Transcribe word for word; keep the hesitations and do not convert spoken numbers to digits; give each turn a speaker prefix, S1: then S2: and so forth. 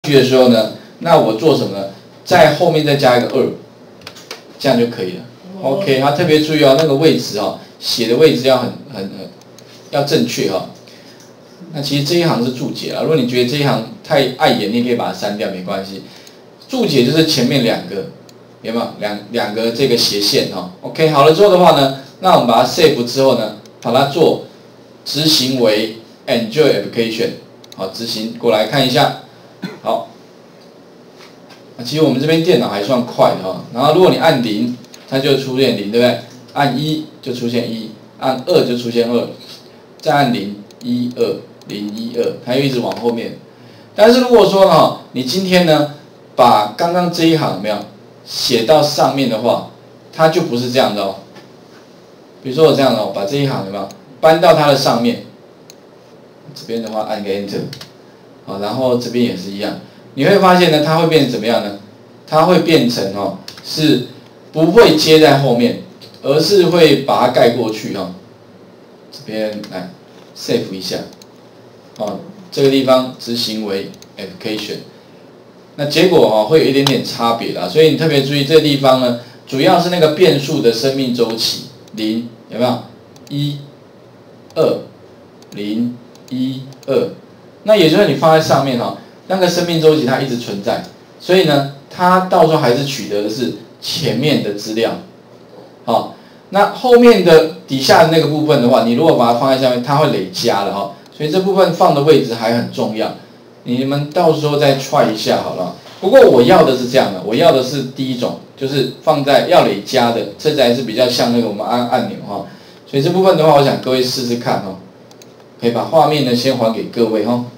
S1: 去的时候呢，那我做什么呢？在后面再加一个二，这样就可以了。OK， 它特别注意哦，那个位置哦，写的位置要很很很要正确哈、哦。那其实这一行是注解啦，如果你觉得这一行太碍眼，你可以把它删掉，没关系。注解就是前面两个，有没有两两个这个斜线哈、哦、？OK， 好了之后的话呢，那我们把它 save 之后呢，把它做执行为 Enjoy Application， 好，执行过来看一下，好。其实我们这边电脑还算快的哈，然后如果你按零，它就出现零，对不对？按一就出现一，按二就出现二，再按零，一二零一二，它又一直往后面。但是如果说呢，你今天呢，把刚刚这一行有没有写到上面的话，它就不是这样的哦。比如说我这样的哦，把这一行有没有搬到它的上面？这边的话按个 Enter， 好，然后这边也是一样。你会发现呢，它会变成怎么样呢？它会变成哦，是不会接在后面，而是会把它盖过去哦。这边来 save 一下，哦，这个地方执行为 application， 那结果哦会有一点点差别啦，所以你特别注意这个地方呢，主要是那个变数的生命周期零有没有？一、二、零、一、二，那也就是你放在上面哦。那个生命周期它一直存在，所以呢，它到时候还是取得的是前面的资料，好，那后面的底下的那个部分的话，你如果把它放在下面，它会累加的哈，所以这部分放的位置还很重要，你们到时候再 try 一下好了。不过我要的是这样的，我要的是第一种，就是放在要累加的，这才是比较像那个我们按按钮哈，所以这部分的话，我想各位试试看哦，可以把画面呢先还给各位哈。